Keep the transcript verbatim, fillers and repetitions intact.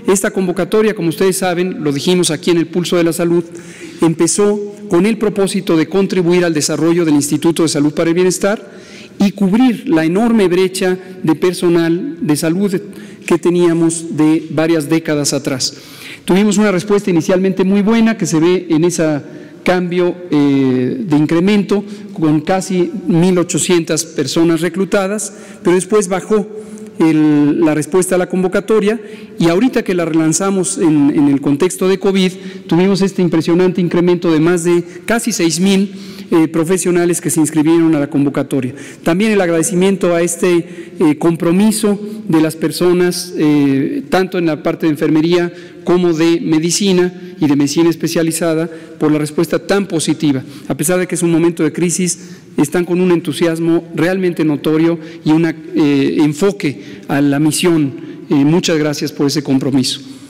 Esta convocatoria, como ustedes saben, lo dijimos aquí en el Pulso de la Salud, empezó con el propósito de contribuir al desarrollo del Instituto de Salud para el Bienestar y cubrir la enorme brecha de personal de salud que teníamos de varias décadas atrás. Tuvimos una respuesta inicialmente muy buena que se ve en ese cambio eh, de incremento con casi mil ochocientas personas reclutadas, pero después bajó el, la respuesta a la convocatoria y ahorita que la relanzamos en, en el contexto de COVID, tuvimos este impresionante incremento de más de casi seis mil Eh, profesionales que se inscribieron a la convocatoria. También el agradecimiento a este eh, compromiso de las personas, eh, tanto en la parte de enfermería como de medicina y de medicina especializada, por la respuesta tan positiva. A pesar de que es un momento de crisis, están con un entusiasmo realmente notorio y un eh, enfoque a la misión. Eh, muchas gracias por ese compromiso.